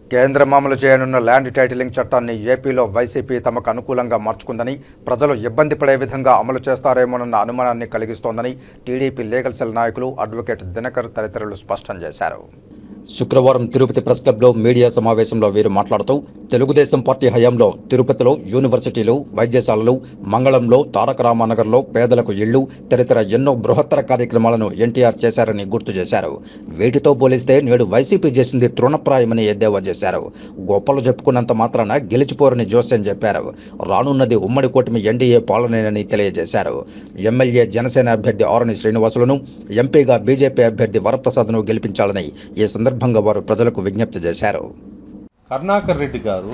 కేంద్రం అమలు చేయనున్న ల్యాండ్ టైటిలింగ్ చట్టాన్ని ఏపీలో వైసీపీ తమకు అనుకూలంగా మార్చుకుందని, ప్రజలు ఇబ్బంది పడే విధంగా అమలు చేస్తారేమోనన్న అనుమానాన్ని కలిగిస్తోందని టీడీపీ లీగల్ సెల్ నాయకులు అడ్వకేట్ దినకర్ తదితరులు స్పష్టం చేశారు. శుక్రవారం తిరుపతి ప్రెస్ క్లబ్లో మీడియా సమావేశంలో వీరు మాట్లాడుతూ, తెలుగుదేశం పార్టీ హయాంలో తిరుపతిలో యూనివర్సిటీలు, వైద్యశాలలు, మంగళంలో, తారక రామానగర్లో పేదలకు ఇళ్లు తదితర ఎన్నో బృహత్తర కార్యక్రమాలను ఎన్టీఆర్ చేశారని గుర్తు చేశారు. వీటితో పోలిస్తే నేడు వైసీపీ చేసింది తృణప్రాయమని ఎద్దేవా చేశారు. గొప్పలు చెప్పుకున్నంత మాత్రాన గెలిచిపోరని జోస్యం చెప్పారు. రానున్నది ఉమ్మడి కూటమి ఎన్డీఏ పాలనేనని తెలియజేశారు. ఎమ్మెల్యే జనసేన అభ్యర్థి ఆరణి శ్రీనివాసులను, ఎంపీగా బీజేపీ అభ్యర్థి వరప్రసాద్ను గెలిపించాలని ఈ సందర్భంగా వారు ప్రజలకు విజ్ఞప్తి చేశారు. కరుణాకర్ రెడ్డి గారు,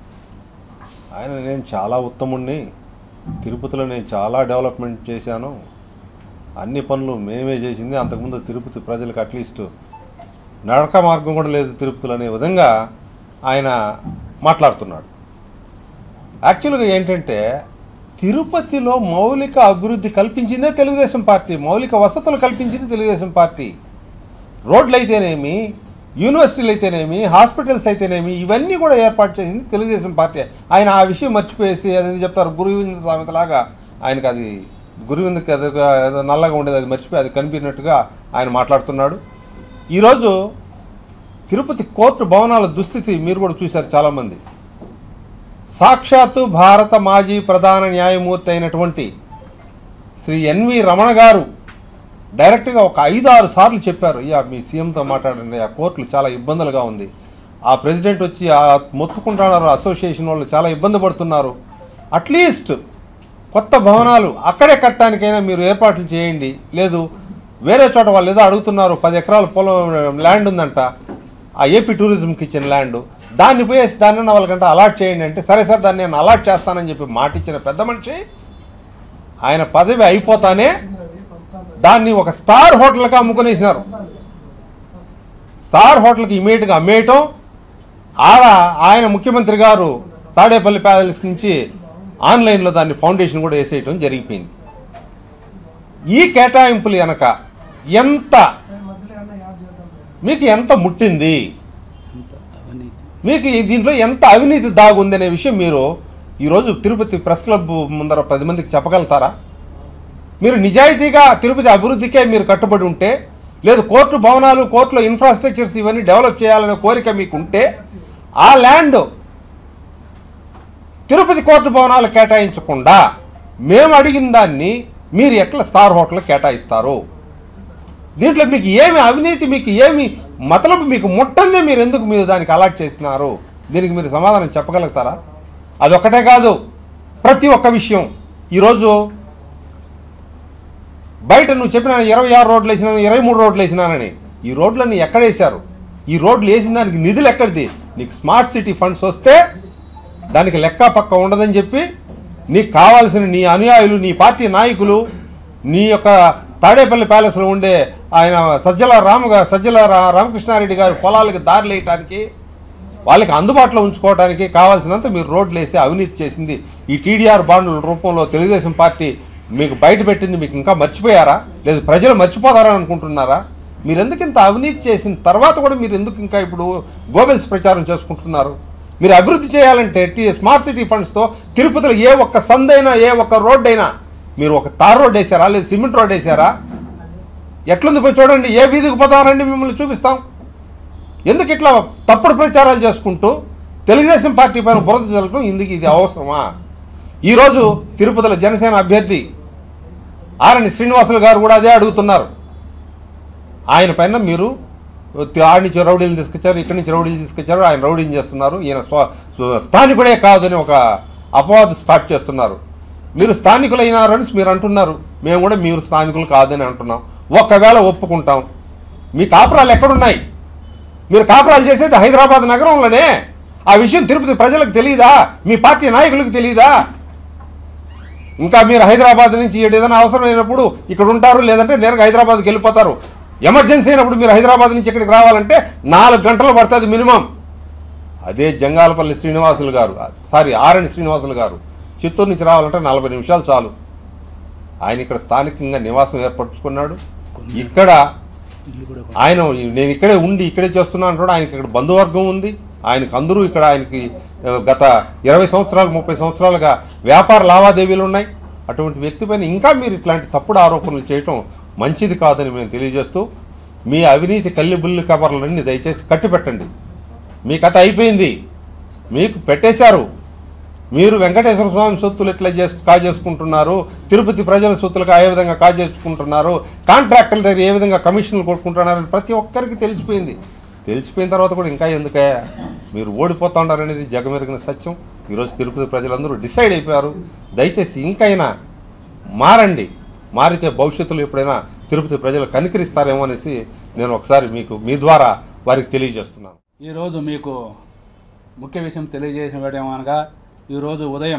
నేను చాలా ఉత్తముణ్ణి, తిరుపతిలో నేను చాలా డెవలప్మెంట్ చేశాను, అన్ని పనులు మేమే చేసింది, అంతకుముందు తిరుపతి ప్రజలకు అట్లీస్ట్ నడక మార్గం కూడా లేదు తిరుపతిలో అనే విధంగా ఆయన మాట్లాడుతున్నాడు. యాక్చువల్గా ఏంటంటే, తిరుపతిలో మౌలిక అభివృద్ధి కల్పించిందే తెలుగుదేశం పార్టీ, మౌలిక వసతులు కల్పించింది తెలుగుదేశం పార్టీ. రోడ్లు అయితేనేమి, యూనివర్సిటీలు అయితేనేమి, హాస్పిటల్స్ అయితేనేమి, ఇవన్నీ కూడా ఏర్పాటు చేసింది తెలుగుదేశం పార్టీ. ఆయన ఆ విషయం మర్చిపోయేసి అదేంటి చెప్తారు, గురువింద సామెతలాగా ఆయనకు అది గురువిందకి అది ఏదో నల్లగా ఉండేది, అది మర్చిపోయి అది కనిపినట్టుగా ఆయన మాట్లాడుతున్నాడు. ఈరోజు తిరుపతి కోర్టు భవనాల దుస్థితి మీరు కూడా చూశారు చాలామంది. సాక్షాత్తు భారత మాజీ ప్రధాన న్యాయమూర్తి అయినటువంటి శ్రీ ఎన్వి రమణ గారు డైరెక్ట్గా ఒక 5-6 సార్లు చెప్పారు, అయ్యా మీ సీఎంతో మాట్లాడండి, ఆ కోర్టులు చాలా ఇబ్బందులుగా ఉంది, ఆ ప్రెసిడెంట్ వచ్చి మొత్తుకుంటున్నారు, అసోసియేషన్ వాళ్ళు చాలా ఇబ్బంది పడుతున్నారు, అట్లీస్ట్ కొత్త భవనాలు అక్కడే కట్టడానికైనా మీరు ఏర్పాట్లు చేయండి, లేదు వేరే చోట వాళ్ళు ఏదో అడుగుతున్నారు, 10 ఎకరాల పొలం ల్యాండ్ ఉందంట, ఆ ఏపీ టూరిజంకి ఇచ్చిన ల్యాండ్, దాన్ని పోయేసి దాన్ని వాళ్ళకంటే అలాట్ చేయండి అంటే, సరే సార్ దాన్ని నేను అలాట్ చేస్తానని చెప్పి మాట ఇచ్చిన పెద్ద మనిషి ఆయన పదవి అయిపోతానే దాన్ని ఒక స్టార్ హోటల్కి అమ్ముకునేసినారు. స్టార్ హోటల్కి ఇమీడియట్గా అమ్మేయటం, ఆయన ముఖ్యమంత్రి గారు తాడేపల్లి ప్యాలెస్ నుంచి ఆన్లైన్లో దాన్ని ఫౌండేషన్ కూడా వేసేయటం జరిగిపోయింది. ఈ కేటాయింపులు వెనక మీకు ఎంత ముట్టింది, మీకు దీంట్లో ఎంత అవినీతి దాగుందనే విషయం మీరు ఈరోజు తిరుపతి ప్రెస్ క్లబ్ ముందర 10 మందికి చెప్పగలుగుతారా? మీరు నిజాయితీగా తిరుపతి అభివృద్ధికే మీరు కట్టుబడి ఉంటే, లేదు కోర్టు భవనాలు, కోర్టులో ఇన్ఫ్రాస్ట్రక్చర్స్ ఇవన్నీ డెవలప్ చేయాలనే కోరిక మీకు ఉంటే, ఆ ల్యాండ్ తిరుపతి కోర్టు భవనాలు కేటాయించకుండా మేము అడిగిన దాన్ని మీరు ఎట్లా స్టార్ హోటల్ కేటాయిస్తారు? దీంట్లో మీకు ఏమి అవినీతి, మీకు ఏమి మతలబు మీకు ముట్టందే, మీరు ఎందుకు మీరు దానికి అలాట్ చేసినారు? దీనికి మీరు సమాధానం చెప్పగలుగుతారా? అదొక్కటే కాదు, ప్రతి ఒక్క విషయం ఈరోజు బయట నువ్వు చెప్పిన 26 రోడ్లు వేసినాను, 23 రోడ్లు వేసినానని, ఈ రోడ్లన్నీ ఎక్కడ వేశారు? ఈ రోడ్లు వేసిన దానికి నిధులు ఎక్కడిది? నీకు స్మార్ట్ సిటీ ఫండ్స్ వస్తే దానికి లెక్క పక్క ఉండదని చెప్పి నీకు కావాల్సిన నీ అనుయాయులు, నీ పార్టీ నాయకులు, నీ యొక్క తాడేపల్లి ప్యాలెస్లో ఉండే ఆయన సజ్జల రామకృష్ణారెడ్డి గారి పొలాలకి దారి వేయటానికి, వాళ్ళకి అందుబాటులో ఉంచుకోవడానికి కావాల్సినంత మీరు రోడ్లు వేసి అవినీతి చేసింది ఈ టీడీఆర్ బాండ్ల రూపంలో తెలుగుదేశం పార్టీ మీకు బయట పెట్టింది. మీకు ఇంకా మర్చిపోయారా? లేదు ప్రజలు మర్చిపోతారని అనుకుంటున్నారా? మీరు ఎందుకు ఇంత అవినీతి చేసిన తర్వాత కూడా మీరు ఎందుకు ఇంకా ఇప్పుడు గోబెల్స్ ప్రచారం చేసుకుంటున్నారు? మీరు అభివృద్ధి చేయాలంటే స్మార్ట్ సిటీ ఫండ్స్తో తిరుపతిలో ఏ ఒక్క సందైనా, ఏ ఒక్క రోడ్డు అయినా మీరు ఒక తార్ రోడ్ వేసారా, లేదు సిమెంట్ రోడ్ వేసారా? ఎట్లుంది పోయి చూడండి, ఏ వీధికి పోతామనండి మిమ్మల్ని చూపిస్తాం. ఎందుకు ఇట్లా తప్పుడు ప్రచారాలు చేసుకుంటూ తెలుగుదేశం పార్టీ పైన బురద చల్లడం ఇందుకు ఇది అవసరమా? ఈరోజు తిరుపతిలో జనసేన అభ్యర్థి ఆరణి శ్రీనివాసులు గారు కూడా అదే అడుగుతున్నారు. ఆయన పైన మీరు ఆడి నుంచి రౌడీలు తీసుకొచ్చారు, ఇక్కడి నుంచి రౌడీలు తీసుకొచ్చారు, ఆయన రౌడీని చేస్తున్నారు, ఈయన స్థానికుడే కాదని ఒక అపవాదు స్టార్ట్ చేస్తున్నారు. మీరు స్థానికులైనారని మీరు అంటున్నారు, మేము కూడా మీరు స్థానికులు కాదని అంటున్నాం. ఒకవేళ ఒప్పుకుంటాం, మీ కాపురాలు ఎక్కడున్నాయి? మీరు కాపురాలు చేసేది హైదరాబాద్ నగరంలోనే. ఆ విషయం తిరుపతి ప్రజలకు తెలియదా? మీ పార్టీ నాయకులకు తెలియదా? ఇంకా మీరు హైదరాబాద్ నుంచి ఏదైనా అవసరమైనప్పుడు ఇక్కడ ఉంటారు, లేదంటే నేరుగా హైదరాబాద్కి వెళ్ళిపోతారు. ఎమర్జెన్సీ అయినప్పుడు మీరు హైదరాబాద్ నుంచి ఇక్కడికి రావాలంటే 4 గంటలు పడుతుంది మినిమం. అదే జంగాలపల్లి శ్రీనివాసులు గారు, ఆరణి శ్రీనివాసులు గారు చిత్తూరు నుంచి రావాలంటే 40 నిమిషాలు చాలు. ఆయన ఇక్కడ స్థానికంగా నివాసం ఏర్పరచుకున్నాడు. ఇక్కడ ఆయన నేను ఇక్కడే ఉండి ఇక్కడే చేస్తున్నాను అంటాడు. ఆయనకి ఇక్కడ బంధువర్గం ఉంది. ఆయనకు అందరూ ఇక్కడ ఆయనకి గత 20 సంవత్సరాలు 30 సంవత్సరాలుగా వ్యాపార లావాదేవీలు ఉన్నాయి. అటువంటి వ్యక్తి పైన ఇంకా మీరు ఇట్లాంటి తప్పుడు ఆరోపణలు చేయటం మంచిది కాదని మేము తెలియజేస్తూ, మీ అవినీతి కల్లిబుల్లి కబర్లన్నీ దయచేసి కట్టిపెట్టండి. మీ కథ అయిపోయింది, మీకు పెట్టేశారు. మీరు వెంకటేశ్వర స్వామి సొత్తులు ఎట్లా కాజేసుకుంటున్నారు, తిరుపతి ప్రజల సొత్తులకు ఏ విధంగా కాజేసుకుంటున్నారు, కాంట్రాక్టర్ల దగ్గర ఏ విధంగా కమిషన్లు కొట్టుకుంటున్నారని ప్రతి ఒక్కరికి తెలిసిపోయింది. తెలిసిపోయిన తర్వాత కూడా ఇంకా ఎందుకే మీరు ఓడిపోతూ ఉన్నారనేది జగమెరిగిన సత్యం. ఈరోజు తిరుపతి ప్రజలందరూ డిసైడ్ అయిపోయారు. దయచేసి ఇంకైనా మారండి. మారితే భవిష్యత్తులో ఎప్పుడైనా తిరుపతి ప్రజలు కనికరిస్తారేమో అనేసి నేను ఒకసారి మీ ద్వారా వారికి తెలియజేస్తున్నాను. ఈరోజు మీకు ముఖ్య విషయం తెలియజేసేమనగా, ఈరోజు ఉదయం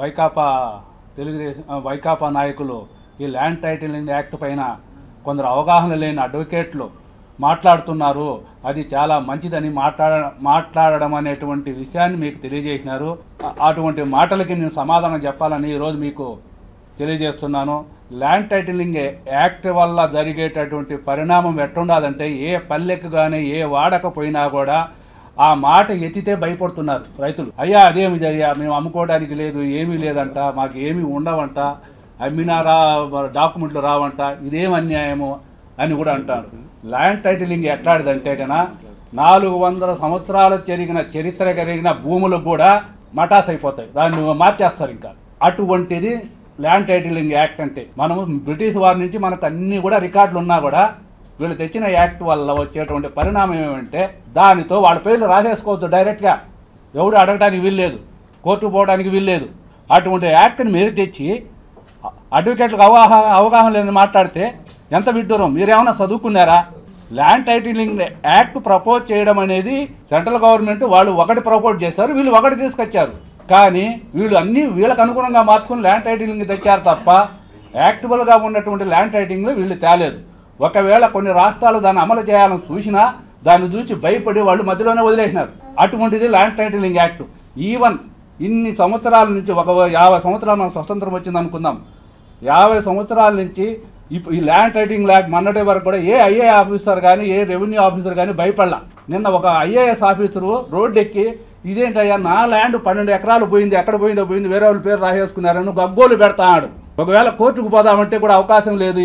వైకాపా నాయకులు ఈ ల్యాండ్ టైటిలింగ్ యాక్ట్ పైన కొందరు అవగాహన లేని అడ్వకేట్లు మాట్లాడుతున్నారు. అది చాలా మంచిదని మాట్లాడడం అనేటువంటి విషయాన్ని మీకు తెలియజేసినారు. అటువంటి మాటలకి నేను సమాధానం చెప్పాలని ఈరోజు మీకు తెలియజేస్తున్నాను. ల్యాండ్ టైటిలింగ్ యాక్ట్ వల్ల జరిగేటటువంటి పరిణామం ఎట్టుండాలంటే, ఏ పల్లెకు కానీ ఏ వాడకపోయినా కూడా ఆ మాట ఎత్తితే భయపడుతున్నారు రైతులు. అయ్యా అదేమిది అయ్యా, మేము అమ్ముకోవడానికి లేదు, ఏమీ లేదంట, మాకు ఏమీ ఉండవంట, అమ్మినా డాక్యుమెంట్లు రావంట, ఇదేం అన్యాయము అని కూడా అంటారు. ల్యాండ్ టైటిలింగ్ ఎట్లాంటిదంటే కన్నా 400 సంవత్సరాలు చరిత్ర కలిగిన భూములకు కూడా మటాస్ అయిపోతాయి, దాన్ని మార్చేస్తారు. ఇంకా అటువంటిది ల్యాండ్ టైటిలింగ్ యాక్ట్ అంటే. మనము బ్రిటిష్ వారి నుంచి మనకు అన్నీ కూడా రికార్డులు ఉన్నా కూడా వీళ్ళు తెచ్చిన యాక్ట్ వల్ల వచ్చేటువంటి పరిణామం ఏమంటే, దానితో వాళ్ళ పేర్లు రాసేసుకోవద్దు డైరెక్ట్గా, ఎవడు అడగడానికి వీల్లేదు, కోర్టుకు పోవడానికి వీల్లేదు. అటువంటి యాక్ట్ని మీరు తెచ్చి అడ్వకేట్లకు అవగాహన లేని మాట్లాడితే ఎంత విడ్డూరం. మీరేమైనా చదువుకున్నారా? ల్యాండ్ టైటిలింగ్ యాక్ట్ ప్రపోజ్ చేయడం అనేది సెంట్రల్ గవర్నమెంట్ వాళ్ళు ఒకటి ప్రపోజ్ చేశారు, వీళ్ళు ఒకటి తీసుకొచ్చారు. కానీ వీళ్ళు అన్నీ వీళ్ళకి అనుగుణంగా మార్చుకుని ల్యాండ్ టైటిలింగ్ తెచ్చారు తప్ప యాక్టిబుల్గా ఉన్నటువంటి ల్యాండ్ టైటిలింగ్లో వీళ్ళు తేలేదు. ఒకవేళ కొన్ని రాష్ట్రాలు దాన్ని అమలు చేయాలని చూసినా దాన్ని చూసి భయపడి వాళ్ళు మధ్యలోనే వదిలేసినారు. అటువంటిది ల్యాండ్ టైటిలింగ్ యాక్ట్. ఈవెన్ ఇన్ని సంవత్సరాల నుంచి, ఒక 50 సంవత్సరాలు మనకు స్వతంత్రం వచ్చింది అనుకుందాం, 50 సంవత్సరాల నుంచి ఈ ల్యాండ్ టైటిలింగ్ యాక్ట్ మొన్నటి వరకు కూడా ఏ ఐఏఎస్ ఆఫీసర్ కానీ ఏ రెవెన్యూ ఆఫీసర్ కానీ భయపడలా. నిన్న ఒక ఐఏఎస్ ఆఫీసరు రోడ్డు ఎక్కి, ఇదేంటయ్యా నా ల్యాండ్ 12 ఎకరాలు పోయింది, ఎక్కడ పోయిందో పోయింది, వేరే వాళ్ళ పేరు రాసేసుకున్నారని గగ్గోలు పెడతాడు. ఒకవేళ కోర్టుకు పోదామంటే కూడా అవకాశం లేదు.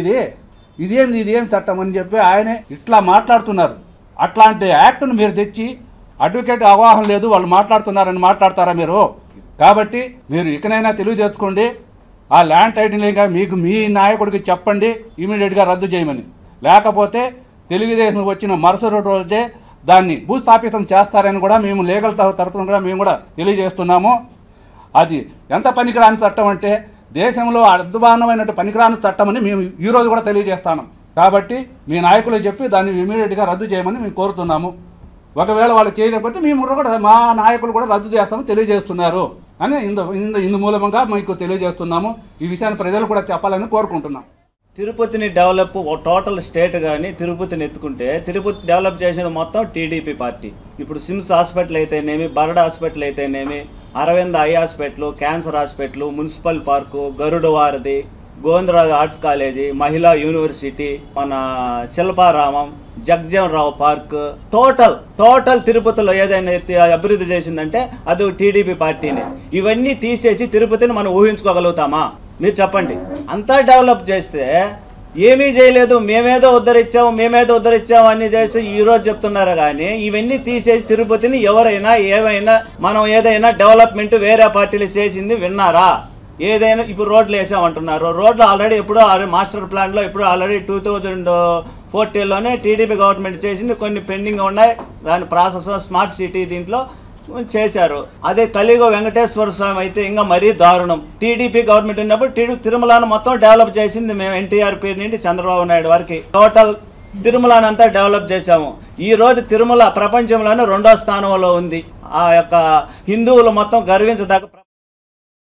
ఇదేం చట్టం అని చెప్పి ఆయనే ఇట్లా మాట్లాడుతున్నారు. అట్లాంటి యాక్ట్ను మీరు తెచ్చి అడ్వకేట్ అవగాహన లేదు, వాళ్ళు మాట్లాడుతున్నారని మాట్లాడతారా మీరు? కాబట్టి మీరు ఇకనైనా తెలియజేసుకోండి. ఆ ల్యాండ్ టైటిలింగ్ మీకు మీ నాయకుడికి చెప్పండి ఇమీడియట్గా రద్దు చేయమని. లేకపోతే తెలుగుదేశం వచ్చిన మరుసటి రోజే దాన్ని భూస్థాపితం చేస్తారని కూడా మేము లీగల్ తరఫున కూడా మేము కూడా తెలియజేస్తున్నాము. అది ఎంత పనికిరాని చట్టం అంటే దేశంలో అద్భుతమైన పనికిరాని చట్టం అని మేము ఈరోజు కూడా తెలియజేస్తాము. కాబట్టి మీ నాయకులు చెప్పి దాన్ని ఇమీడియట్గా రద్దు చేయమని మేము కోరుతున్నాము. ఒకవేళ వాళ్ళు చేయలేకపోతే మేము కూడా మా నాయకులు కూడా రద్దు చేస్తామని తెలియజేస్తున్నారు అని ఇందు మూలంగా మీకు తెలియజేస్తున్నాము. ఈ విషయాన్ని ప్రజలు కూడా చెప్పాలని కోరుకుంటున్నాం. తిరుపతిని డెవలప్ టోటల్ స్టేట్ కానీ తిరుపతిని ఎత్తుకుంటే తిరుపతి డెవలప్ చేసేది మొత్తం టీడీపీ పార్టీ. ఇప్పుడు సిమ్స్ హాస్పిటల్ అయితేనేమి, బర్డ్ హాస్పిటల్ అయితేనేమి, Aravind eye hospital, cancer hospital, municipal park, Garuda Varadhi, Govindaraju arts college, Mahila university, మన శిల్పారామం, జగ్జీవన్ రావు పార్క్, టోటల్ తిరుపతిలో ఏదైనా అభివృద్ధి చేసిందంటే అది టీడీపీ పార్టీనే. ఇవన్నీ తీసేసి తిరుపతిని మనం ఊహించుకోగలుగుతామా? మీరు చెప్పండి. అంతా డెవలప్ చేస్తే ఏమీ చేయలేదు, మేమేదో ఉద్ధరించాము అన్నీ చేసి ఈరోజు చెప్తున్నారు. కానీ ఇవన్నీ తీసేసి తిరుపతిని ఎవరైనా ఏమైనా మనం ఏదైనా డెవలప్మెంట్ వేరే పార్టీలు చేసింది విన్నారా? ఏదైనా ఇప్పుడు రోడ్లు వేసామంటున్నారు. రోడ్లు ఆల్రెడీ మాస్టర్ ప్లాన్లో ఆల్రెడీ 2014లోనే టీడీపీ గవర్నమెంట్ చేసింది, కొన్ని పెండింగ్ ఉన్నాయి. దాని ప్రాసెస్ స్మార్ట్ సిటీ దీంట్లో చేశారు. అదే కలిగో వెంకటేశ్వర స్వామి అయితే ఇంకా మరీ దారుణం. టీడీపీ గవర్నమెంట్ ఉన్నప్పుడు తిరుమలను మొత్తం డెవలప్ చేసింది మేము, ఎన్టీఆర్ పీరియడ్ నుండి చంద్రబాబు నాయుడు వరకు టోటల్ తిరుమలను అంతా డెవలప్ చేశాము. ఈ రోజు తిరుమల ప్రపంచంలోనే 2వ స్థానంలో ఉంది. ఆ యొక్క హిందువులు మొత్తం గర్వించదగ్గ